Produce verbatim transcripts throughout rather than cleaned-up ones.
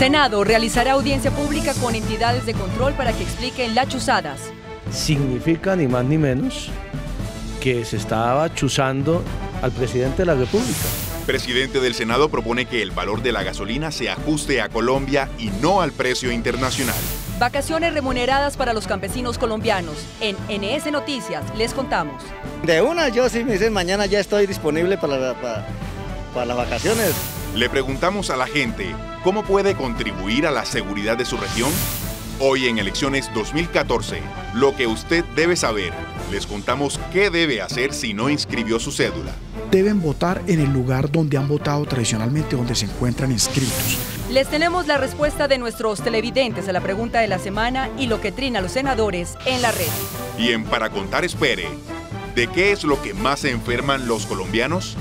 Senado realizará audiencia pública con entidades de control para que expliquen las chuzadas. Significa ni más ni menos que se estaba chuzando al presidente de la República. Presidente del Senado propone que el valor de la gasolina se ajuste a Colombia y no al precio internacional. Vacaciones remuneradas para los campesinos colombianos. En N S Noticias les contamos. De una, yo sí me dicen mañana ya estoy disponible para, para, para las vacaciones. Le preguntamos a la gente cómo puede contribuir a la seguridad de su región. Hoy en Elecciones dos mil catorce, lo que usted debe saber. Les contamos qué debe hacer si no inscribió su cédula. Deben votar en el lugar donde han votado tradicionalmente, donde se encuentran inscritos. Les tenemos la respuesta de nuestros televidentes a la pregunta de la semana y lo que trina a los senadores en la red. Y en Para Contar Espere, ¿de qué es lo que más se enferman los colombianos?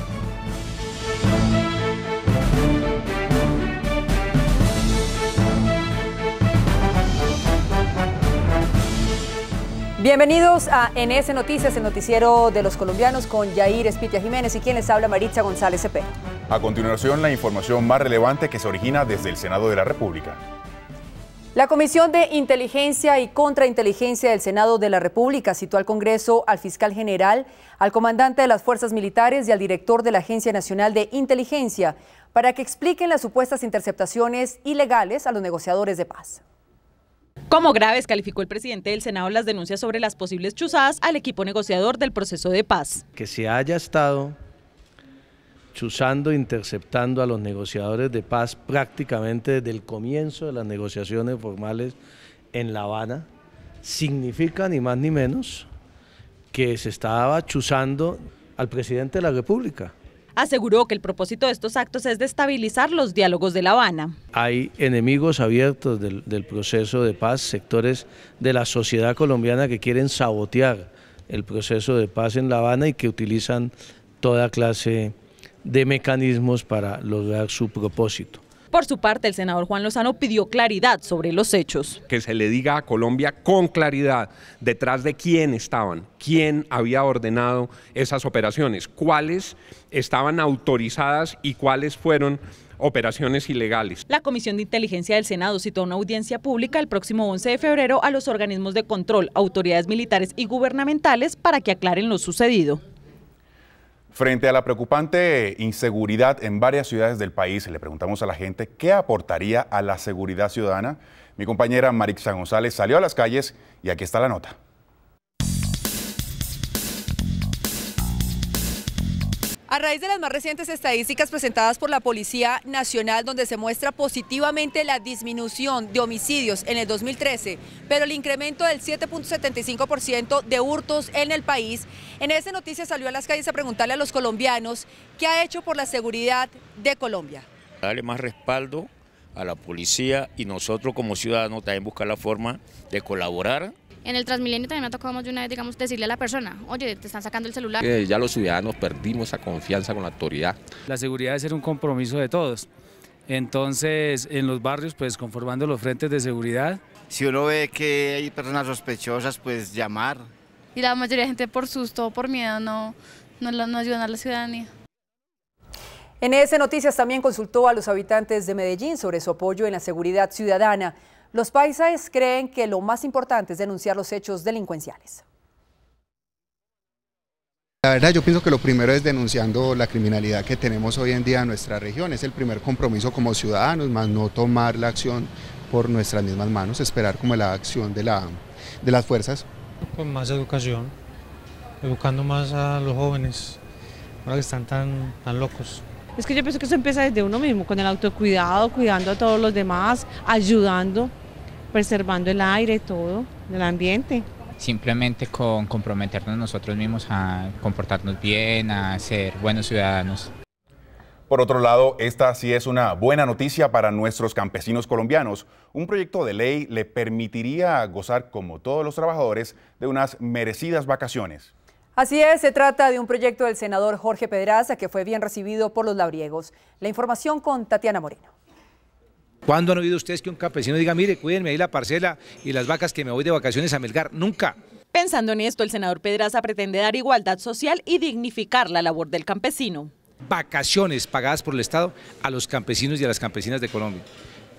Bienvenidos a N S Noticias, el noticiero de los colombianos con Yair Espitia Jiménez y quien les habla Maritza González Cepeda. A continuación, la información más relevante que se origina desde el Senado de la República. La Comisión de Inteligencia y Contrainteligencia del Senado de la República citó al Congreso, al fiscal general, al comandante de las Fuerzas Militares y al director de la Agencia Nacional de Inteligencia para que expliquen las supuestas interceptaciones ilegales a los negociadores de paz. Como graves calificó el presidente del Senado las denuncias sobre las posibles chuzadas al equipo negociador del proceso de paz. Que se haya estado chuzando, interceptando a los negociadores de paz prácticamente desde el comienzo de las negociaciones formales en La Habana, significa ni más ni menos que se estaba chuzando al presidente de la República. Aseguró que el propósito de estos actos es destabilizar los diálogos de La Habana. Hay enemigos abiertos del, del proceso de paz, sectores de la sociedad colombiana que quieren sabotear el proceso de paz en La Habana y que utilizan toda clase de mecanismos para lograr su propósito. Por su parte, el senador Juan Lozano pidió claridad sobre los hechos. Que se le diga a Colombia con claridad detrás de quién estaban, quién había ordenado esas operaciones, cuáles estaban autorizadas y cuáles fueron operaciones ilegales. La Comisión de Inteligencia del Senado citó una audiencia pública el próximo once de febrero a los organismos de control, autoridades militares y gubernamentales para que aclaren lo sucedido. Frente a la preocupante inseguridad en varias ciudades del país, le preguntamos a la gente qué aportaría a la seguridad ciudadana. Mi compañera Maritza González salió a las calles y aquí está la nota. A raíz de las más recientes estadísticas presentadas por la Policía Nacional, donde se muestra positivamente la disminución de homicidios en el dos mil trece, pero el incremento del siete punto setenta y cinco por ciento de hurtos en el país, en esta noticia salió a las calles a preguntarle a los colombianos qué ha hecho por la seguridad de Colombia. Darle más respaldo a la policía y nosotros como ciudadanos también buscar la forma de colaborar. En el Transmilenio también me ha tocado más de una vez, digamos, decirle a la persona, oye, te están sacando el celular. Eh, ya los ciudadanos perdimos esa confianza con la autoridad. La seguridad debe ser un compromiso de todos. Entonces, en los barrios, pues conformando los frentes de seguridad. Si uno ve que hay personas sospechosas, pues llamar. Y la mayoría de gente por susto o por miedo no, no, no ayudan a la ciudadanía. N S Noticias también consultó a los habitantes de Medellín sobre su apoyo en la seguridad ciudadana. Los paisas creen que lo más importante es denunciar los hechos delincuenciales. La verdad, yo pienso que lo primero es denunciando la criminalidad que tenemos hoy en día en nuestra región. Es el primer compromiso como ciudadanos, más no tomar la acción por nuestras mismas manos, esperar como la acción de, la, de las fuerzas. Con más educación, educando más a los jóvenes, ahora que están tan, tan locos. Es que yo pienso que eso empieza desde uno mismo, con el autocuidado, cuidando a todos los demás, ayudando, preservando el aire y todo, el ambiente. Simplemente con comprometernos nosotros mismos a comportarnos bien, a ser buenos ciudadanos. Por otro lado, esta sí es una buena noticia para nuestros campesinos colombianos. Un proyecto de ley le permitiría gozar, como todos los trabajadores, de unas merecidas vacaciones. Así es, se trata de un proyecto del senador Jorge Pedraza que fue bien recibido por los labriegos. La información con Tatiana Moreno. ¿Cuándo han oído ustedes que un campesino diga, mire, cuídenme ahí la parcela y las vacas que me voy de vacaciones a Melgar? Nunca. Pensando en esto, el senador Pedraza pretende dar igualdad social y dignificar la labor del campesino. Vacaciones pagadas por el Estado a los campesinos y a las campesinas de Colombia.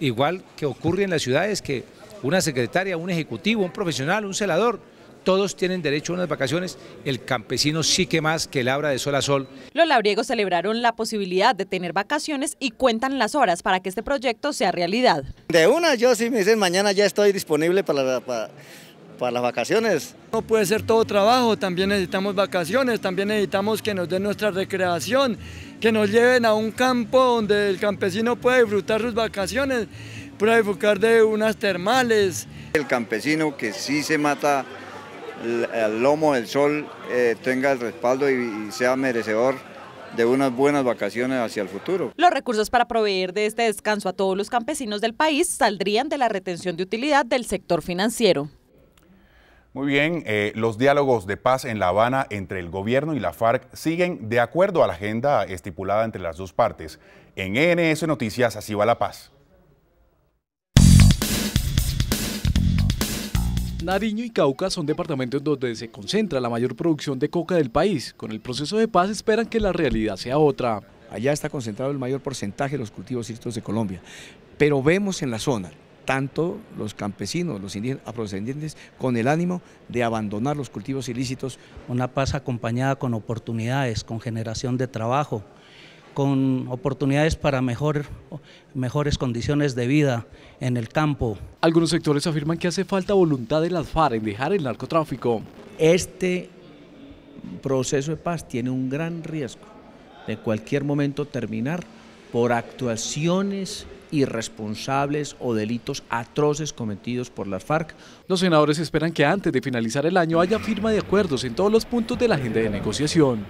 igual que ocurre en las ciudades, que una secretaria, un ejecutivo, un profesional, un celador, todos tienen derecho a unas vacaciones, el campesino sí que más, que labra de sol a sol. Los labriegos celebraron la posibilidad de tener vacaciones y cuentan las horas para que este proyecto sea realidad. De una, yo si me dicen mañana ya estoy disponible para, para, para las vacaciones. No puede ser todo trabajo, también necesitamos vacaciones, también necesitamos que nos den nuestra recreación, que nos lleven a un campo donde el campesino pueda disfrutar sus vacaciones, pueda disfrutar de unas termales. El campesino que sí se mata el lomo del sol eh, tenga el respaldo y, y sea merecedor de unas buenas vacaciones hacia el futuro. Los recursos para proveer de este descanso a todos los campesinos del país saldrían de la retención de utilidad del sector financiero. Muy bien, eh, los diálogos de paz en La Habana entre el gobierno y la FARC siguen de acuerdo a la agenda estipulada entre las dos partes. En E N S Noticias, así va la paz. Nariño y Cauca son departamentos donde se concentra la mayor producción de coca del país. Con el proceso de paz esperan que la realidad sea otra. Allá está concentrado el mayor porcentaje de los cultivos ilícitos de Colombia, pero vemos en la zona tanto los campesinos, los indígenas afrodescendientes, con el ánimo de abandonar los cultivos ilícitos. Una paz acompañada con oportunidades, con generación de trabajo, con oportunidades para mejor, mejores condiciones de vida en el campo. Algunos sectores afirman que hace falta voluntad de las FARC en dejar el narcotráfico. Este proceso de paz tiene un gran riesgo de cualquier momento terminar por actuaciones irresponsables o delitos atroces cometidos por las FARC. Los senadores esperan que antes de finalizar el año haya firma de acuerdos en todos los puntos de la agenda de negociación.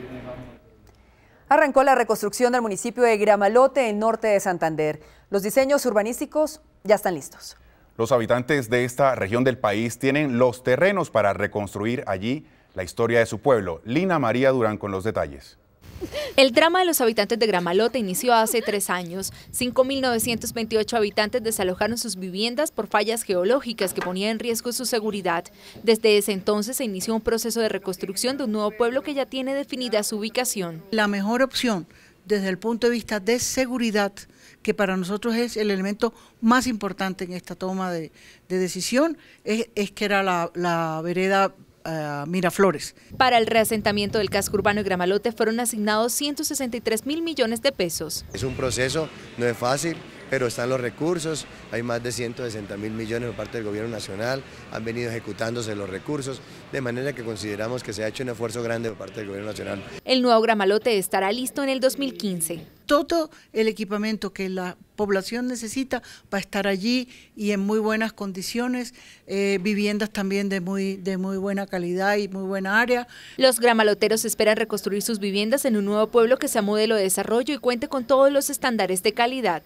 Arrancó la reconstrucción del municipio de Gramalote, en norte de Santander. Los diseños urbanísticos ya están listos. Los habitantes de esta región del país tienen los terrenos para reconstruir allí la historia de su pueblo. Lina María Durán con los detalles. El drama de los habitantes de Gramalote inició hace tres años. cinco mil novecientos veintiocho habitantes desalojaron sus viviendas por fallas geológicas que ponían en riesgo su seguridad. Desde ese entonces se inició un proceso de reconstrucción de un nuevo pueblo que ya tiene definida su ubicación. La mejor opción desde el punto de vista de seguridad, que para nosotros es el elemento más importante en esta toma de, de decisión, es, es que era la, la vereda Uh, Miraflores. Para el reasentamiento del casco urbano de Gramalote fueron asignados ciento sesenta y tres mil millones de pesos. Es un proceso, no es fácil, pero están los recursos, hay más de ciento sesenta mil millones por parte del gobierno nacional, han venido ejecutándose los recursos, de manera que consideramos que se ha hecho un esfuerzo grande por parte del gobierno nacional. El nuevo Gramalote estará listo en el dos mil quince. Todo el equipamiento que la población necesita va a estar allí y en muy buenas condiciones, eh, viviendas también de muy, de muy buena calidad y muy buena área. Los gramaloteros esperan reconstruir sus viviendas en un nuevo pueblo que sea modelo de desarrollo y cuente con todos los estándares de calidad.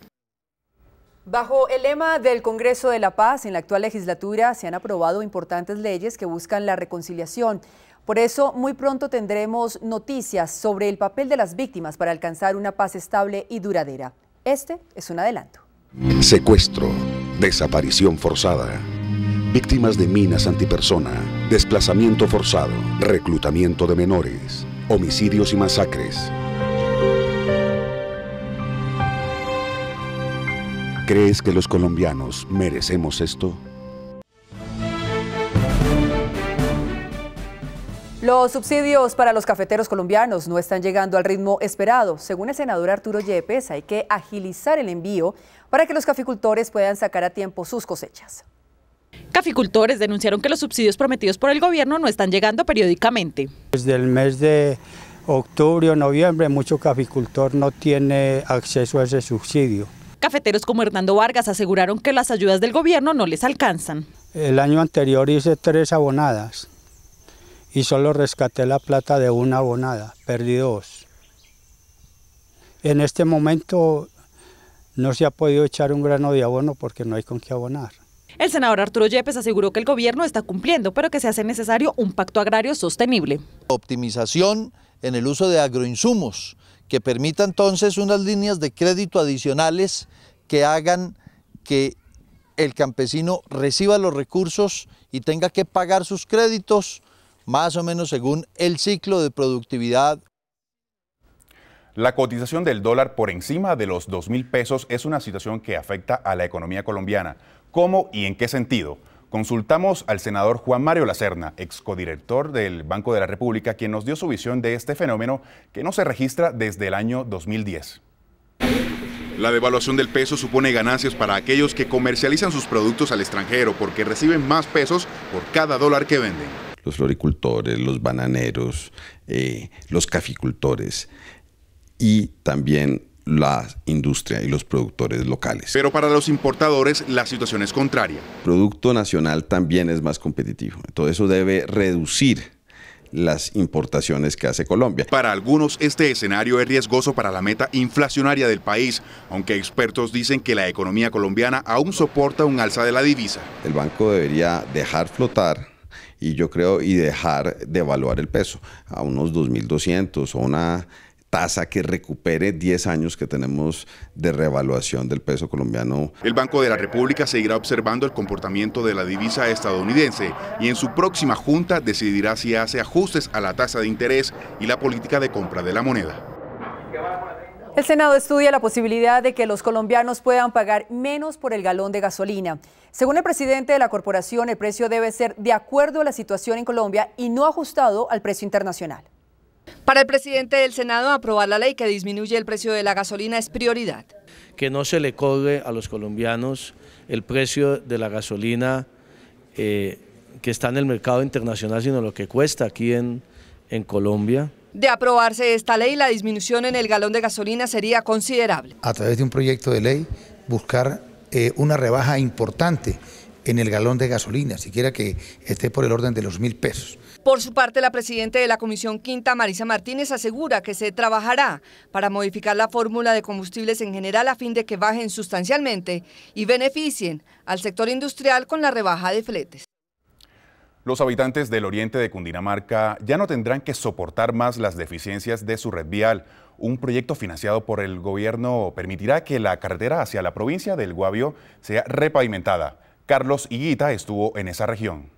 Bajo el lema del Congreso de la Paz, en la actual legislatura se han aprobado importantes leyes que buscan la reconciliación. Por eso, muy pronto tendremos noticias sobre el papel de las víctimas para alcanzar una paz estable y duradera. Este es un adelanto. Secuestro, desaparición forzada, víctimas de minas antipersona, desplazamiento forzado, reclutamiento de menores, homicidios y masacres. ¿Crees que los colombianos merecemos esto? Los subsidios para los cafeteros colombianos no están llegando al ritmo esperado. Según el senador Arturo Yepes, hay que agilizar el envío para que los caficultores puedan sacar a tiempo sus cosechas. Caficultores denunciaron que los subsidios prometidos por el gobierno no están llegando periódicamente. Desde el mes de octubre o noviembre, mucho caficultor no tiene acceso a ese subsidio. Cafeteros como Hernando Vargas aseguraron que las ayudas del gobierno no les alcanzan. El año anterior hice tres abonadas y solo rescaté la plata de una abonada, perdí dos. En este momento no se ha podido echar un grano de abono porque no hay con qué abonar. El senador Arturo Yepes aseguró que el gobierno está cumpliendo, pero que se hace necesario un pacto agrario sostenible. Optimización en el uso de agroinsumos, que permita entonces unas líneas de crédito adicionales que hagan que el campesino reciba los recursos y tenga que pagar sus créditos más o menos según el ciclo de productividad. La cotización del dólar por encima de los dos mil pesos es una situación que afecta a la economía colombiana. ¿Cómo y en qué sentido? Consultamos al senador Juan Mario Lacerna, ex codirector del Banco de la República, quien nos dio su visión de este fenómeno que no se registra desde el año dos mil diez. La devaluación del peso supone ganancias para aquellos que comercializan sus productos al extranjero porque reciben más pesos por cada dólar que venden. Los floricultores, los bananeros, eh, los caficultores y también la industria y los productores locales. Pero para los importadores la situación es contraria. El producto nacional también es más competitivo, entonces eso debe reducir las importaciones que hace Colombia. Para algunos este escenario es riesgoso para la meta inflacionaria del país, aunque expertos dicen que la economía colombiana aún soporta un alza de la divisa. El banco debería dejar flotar y yo creo y dejar devaluar el peso a unos dos mil doscientos o una tasa que recupere diez años que tenemos de revaluación del peso colombiano. El Banco de la República seguirá observando el comportamiento de la divisa estadounidense y en su próxima junta decidirá si hace ajustes a la tasa de interés y la política de compra de la moneda. El Senado estudia la posibilidad de que los colombianos puedan pagar menos por el galón de gasolina. Según el presidente de la corporación, el precio debe ser de acuerdo a la situación en Colombia y no ajustado al precio internacional. Para el presidente del Senado, aprobar la ley que disminuye el precio de la gasolina es prioridad. Que no se le cobre a los colombianos el precio de la gasolina eh, que está en el mercado internacional, sino lo que cuesta aquí en, en Colombia. De aprobarse esta ley, la disminución en el galón de gasolina sería considerable. A través de un proyecto de ley, buscar eh, una rebaja importante en el galón de gasolina, siquiera que esté por el orden de los mil pesos. Por su parte, la presidenta de la Comisión Quinta, Marisa Martínez, asegura que se trabajará para modificar la fórmula de combustibles en general a fin de que bajen sustancialmente y beneficien al sector industrial con la rebaja de fletes. Los habitantes del oriente de Cundinamarca ya no tendrán que soportar más las deficiencias de su red vial. Un proyecto financiado por el gobierno permitirá que la carretera hacia la provincia del Guavio sea repavimentada. Carlos Higuita estuvo en esa región.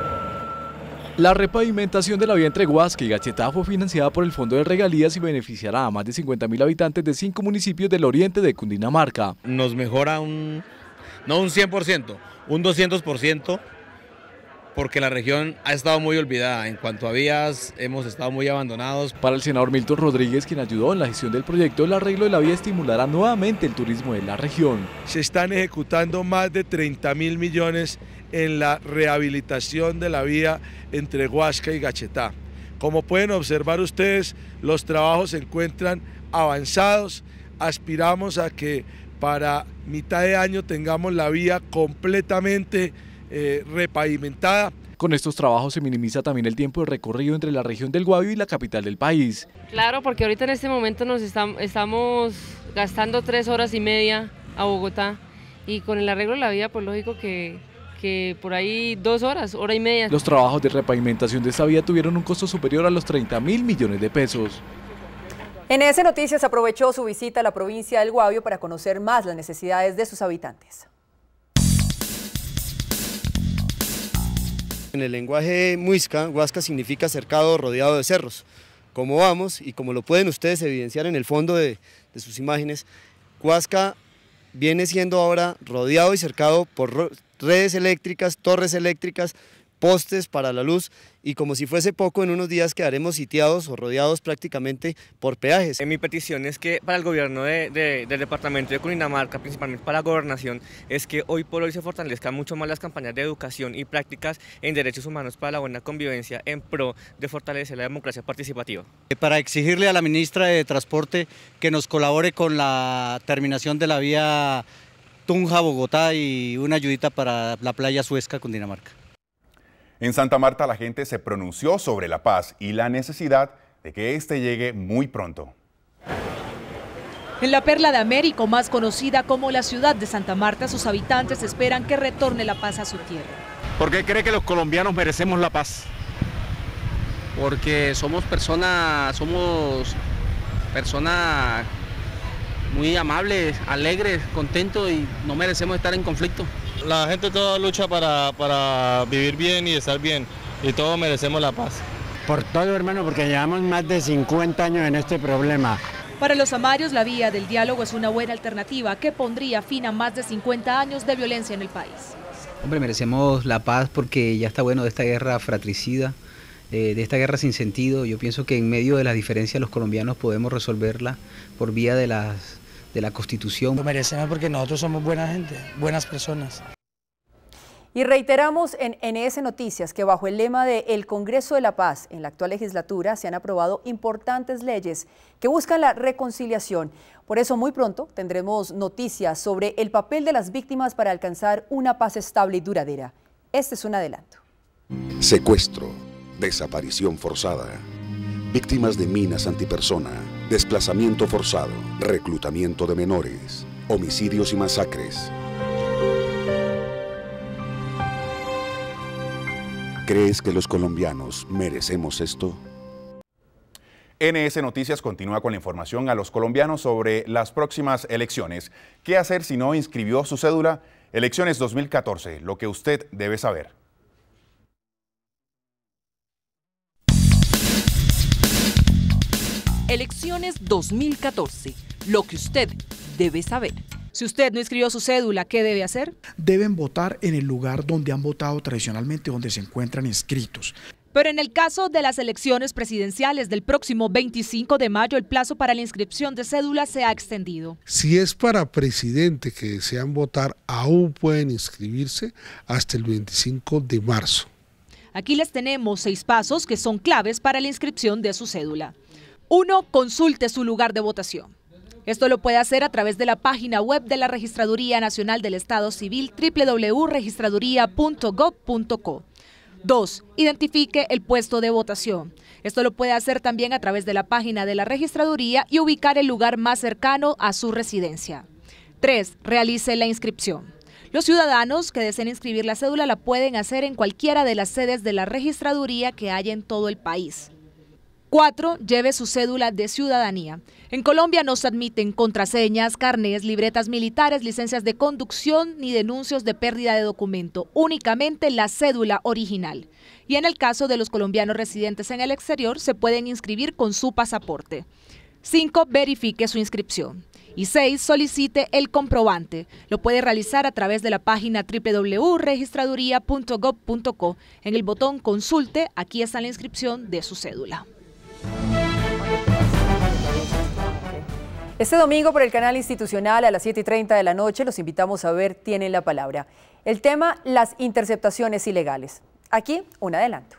La repavimentación de la vía entre Guasca y Gachetá fue financiada por el Fondo de Regalías y beneficiará a más de cincuenta mil habitantes de cinco municipios del oriente de Cundinamarca. Nos mejora un, no un cien por ciento, un doscientos por ciento, porque la región ha estado muy olvidada. En cuanto a vías, hemos estado muy abandonados. Para el senador Milton Rodríguez, quien ayudó en la gestión del proyecto, el arreglo de la vía estimulará nuevamente el turismo de la región. Se están ejecutando más de treinta mil millones en la rehabilitación de la vía entre Guasca y Gachetá. Como pueden observar ustedes, los trabajos se encuentran avanzados. Aspiramos a que para mitad de año tengamos la vía completamente eh, repavimentada. Con estos trabajos se minimiza también el tiempo de recorrido entre la región del Guavio y la capital del país. Claro, porque ahorita en este momento nos estamos gastando tres horas y media a Bogotá y con el arreglo de la vía, pues lógico que que por ahí dos horas, hora y media. Los trabajos de repavimentación de esta vía tuvieron un costo superior a los treinta mil millones de pesos. N S Noticias aprovechó su visita a la provincia del Guavio para conocer más las necesidades de sus habitantes. En el lenguaje muisca, Guasca significa cercado rodeado de cerros. Como vamos, y como lo pueden ustedes evidenciar en el fondo de, de sus imágenes, Guasca viene siendo ahora rodeado y cercado por redes eléctricas, torres eléctricas, postes para la luz, y como si fuese poco, en unos días quedaremos sitiados o rodeados prácticamente por peajes. Mi petición es que para el gobierno de, de, del departamento de Cundinamarca, principalmente para la gobernación, es que hoy por hoy se fortalezcan mucho más las campañas de educación y prácticas en derechos humanos para la buena convivencia en pro de fortalecer la democracia participativa. Para exigirle a la ministra de Transporte que nos colabore con la terminación de la vía Tunja-Bogotá y una ayudita para la playa Suezca, Cundinamarca. En Santa Marta la gente se pronunció sobre la paz y la necesidad de que éste llegue muy pronto. En la Perla de Américo, más conocida como la ciudad de Santa Marta, sus habitantes esperan que retorne la paz a su tierra. ¿Por qué cree que los colombianos merecemos la paz? Porque somos personas, somos personas muy amables, alegres, contentos y no merecemos estar en conflicto. La gente toda lucha para, para vivir bien y estar bien, y todos merecemos la paz. Por todo, hermano, porque llevamos más de cincuenta años en este problema. Para los amarios, la vía del diálogo es una buena alternativa que pondría fin a más de cincuenta años de violencia en el país. Hombre, merecemos la paz porque ya está bueno de esta guerra fratricida, eh, de esta guerra sin sentido. Yo pienso que en medio de las diferencias los colombianos podemos resolverla por vía de, las, de la Constitución. Lo merecemos porque nosotros somos buena gente, buenas personas. Y reiteramos en N S Noticias que bajo el lema de El Congreso de la Paz en la actual legislatura se han aprobado importantes leyes que buscan la reconciliación. Por eso muy pronto tendremos noticias sobre el papel de las víctimas para alcanzar una paz estable y duradera. Este es un adelanto. Secuestro, desaparición forzada, víctimas de minas antipersona, desplazamiento forzado, reclutamiento de menores, homicidios y masacres. ¿Crees que los colombianos merecemos esto? N S Noticias continúa con la información a los colombianos sobre las próximas elecciones. ¿Qué hacer si no inscribió su cédula? Elecciones dos mil catorce, lo que usted debe saber. Elecciones dos mil catorce, lo que usted debe saber. Si usted no inscribió su cédula, ¿qué debe hacer? Deben votar en el lugar donde han votado tradicionalmente, donde se encuentran inscritos. Pero en el caso de las elecciones presidenciales del próximo veinticinco de mayo, el plazo para la inscripción de cédula se ha extendido. Si es para presidente que desean votar, aún pueden inscribirse hasta el veinticinco de marzo. Aquí les tenemos seis pasos que son claves para la inscripción de su cédula. Uno, consulte su lugar de votación. Esto lo puede hacer a través de la página web de la Registraduría Nacional del Estado Civil, doble u doble u doble u punto registraduría punto gob punto co. Dos, identifique el puesto de votación. Esto lo puede hacer también a través de la página de la Registraduría y ubicar el lugar más cercano a su residencia. Tres, realice la inscripción. Los ciudadanos que deseen inscribir la cédula la pueden hacer en cualquiera de las sedes de la Registraduría que hay en todo el país. Cuatro, lleve su cédula de ciudadanía. En Colombia no se admiten contraseñas, carnés, libretas militares, licencias de conducción ni denuncios de pérdida de documento, únicamente la cédula original. Y en el caso de los colombianos residentes en el exterior, se pueden inscribir con su pasaporte. Cinco, verifique su inscripción. Y seis, solicite el comprobante. Lo puede realizar a través de la página doble u doble u doble u punto registraduría punto gob punto co. En el botón Consulte, aquí está la inscripción de su cédula. Este domingo por el canal institucional a las siete y treinta de la noche los invitamos a ver Tienen la Palabra. El tema, las interceptaciones ilegales. Aquí, un adelanto.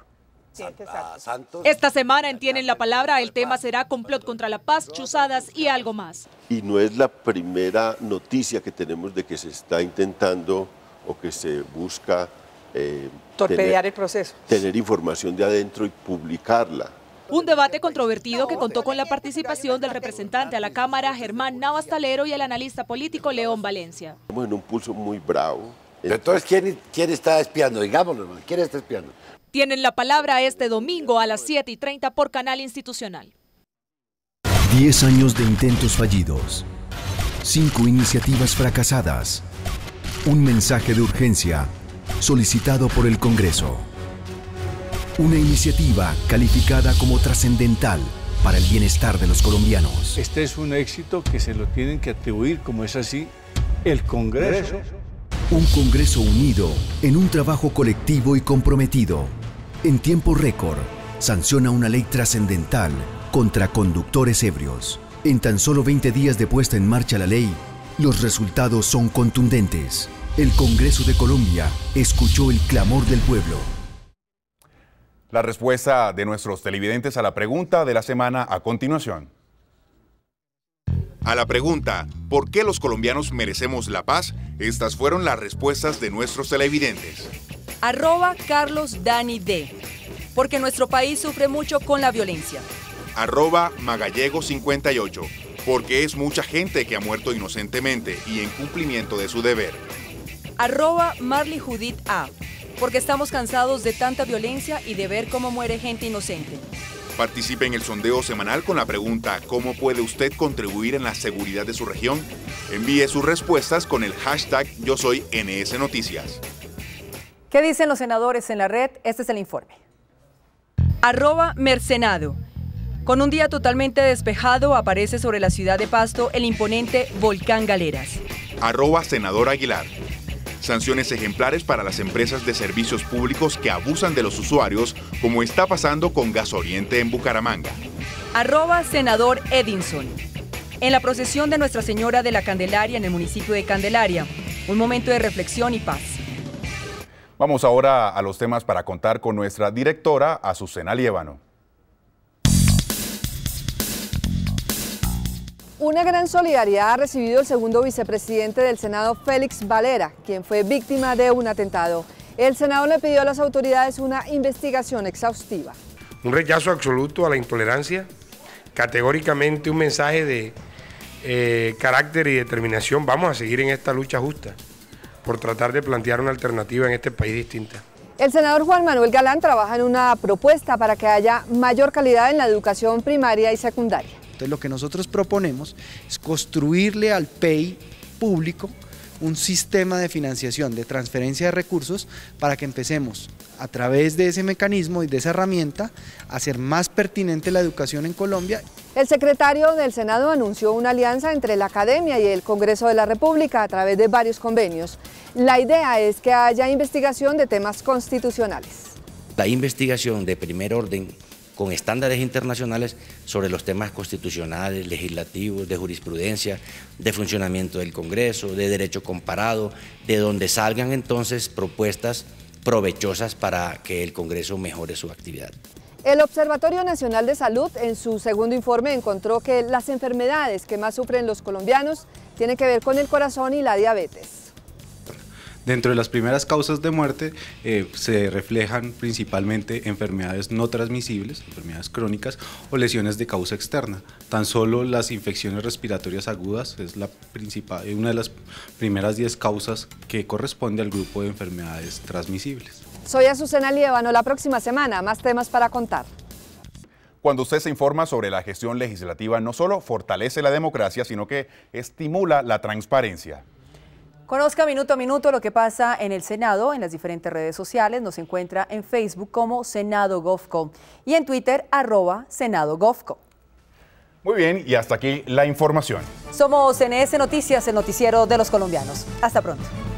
Esta semana en Tienen la Palabra el tema será complot contra la paz, chuzadas y algo más. Y no es la primera noticia que tenemos de que se está intentando o que se busca eh, torpedear tener, el proceso. Tener información de adentro y publicarla. Un debate controvertido que contó con la participación del representante a la Cámara, Germán Navastalero, y el analista político León Valencia. Estamos en un pulso muy bravo. Entonces, ¿quién, quién está espiando? Digámoslo, ¿quién está espiando? Tienen la Palabra este domingo a las siete y treinta por Canal Institucional. Diez años de intentos fallidos. Cinco iniciativas fracasadas. Un mensaje de urgencia solicitado por el Congreso. Una iniciativa calificada como trascendental para el bienestar de los colombianos. Este es un éxito que se lo tienen que atribuir, como es así, el Congreso. Un Congreso unido en un trabajo colectivo y comprometido. En tiempo récord, sanciona una ley trascendental contra conductores ebrios. En tan solo veinte días de puesta en marcha la ley, los resultados son contundentes. El Congreso de Colombia escuchó el clamor del pueblo. La respuesta de nuestros televidentes a la pregunta de la semana a continuación. A la pregunta, ¿por qué los colombianos merecemos la paz? Estas fueron las respuestas de nuestros televidentes. Arroba Carlos Dani D. Porque nuestro país sufre mucho con la violencia. Arroba Magallego cincuenta y ocho. Porque es mucha gente que ha muerto inocentemente y en cumplimiento de su deber. Arroba Marley Judith A. Porque estamos cansados de tanta violencia y de ver cómo muere gente inocente. Participe en el sondeo semanal con la pregunta ¿cómo puede usted contribuir en la seguridad de su región? Envíe sus respuestas con el hashtag Yo Soy N S Noticias. ¿Qué dicen los senadores en la red? Este es el informe. Arroba Mercenado. Con un día totalmente despejado, aparece sobre la ciudad de Pasto el imponente volcán Galeras. Arroba senador Aguilar. Sanciones ejemplares para las empresas de servicios públicos que abusan de los usuarios, como está pasando con Gasoriente en Bucaramanga. Arroba senador Edinson. En la procesión de Nuestra Señora de la Candelaria en el municipio de Candelaria, un momento de reflexión y paz. Vamos ahora a los temas para contar con nuestra directora, Azucena Liévano. Una gran solidaridad ha recibido el segundo vicepresidente del Senado, Félix Valera, quien fue víctima de un atentado. El Senado le pidió a las autoridades una investigación exhaustiva. Un rechazo absoluto a la intolerancia, categóricamente un mensaje de eh, carácter y determinación. Vamos a seguir en esta lucha justa por tratar de plantear una alternativa en este país distinta. El senador Juan Manuel Galán trabaja en una propuesta para que haya mayor calidad en la educación primaria y secundaria. Entonces lo que nosotros proponemos es construirle al P E I público un sistema de financiación, de transferencia de recursos, para que empecemos a través de ese mecanismo y de esa herramienta a hacer más pertinente la educación en Colombia. El secretario del Senado anunció una alianza entre la Academia y el Congreso de la República a través de varios convenios. La idea es que haya investigación de temas constitucionales. La investigación de primer orden con estándares internacionales sobre los temas constitucionales, legislativos, de jurisprudencia, de funcionamiento del Congreso, de derecho comparado, de donde salgan entonces propuestas provechosas para que el Congreso mejore su actividad. El Observatorio Nacional de Salud, en su segundo informe, encontró que las enfermedades que más sufren los colombianos tienen que ver con el corazón y la diabetes. Dentro de las primeras causas de muerte eh, se reflejan principalmente enfermedades no transmisibles, enfermedades crónicas o lesiones de causa externa. Tan solo las infecciones respiratorias agudas es la principal, una de las primeras diez causas que corresponde al grupo de enfermedades transmisibles. Soy Azucena Liévano. La próxima semana más temas para contar. Cuando usted se informa sobre la gestión legislativa, no solo fortalece la democracia, sino que estimula la transparencia. Conozca minuto a minuto lo que pasa en el Senado en las diferentes redes sociales. Nos encuentra en Facebook como Senado Govco y en Twitter arroba Senado Govco. Muy bien, y hasta aquí la información. Somos N S Noticias, el noticiero de los colombianos. Hasta pronto.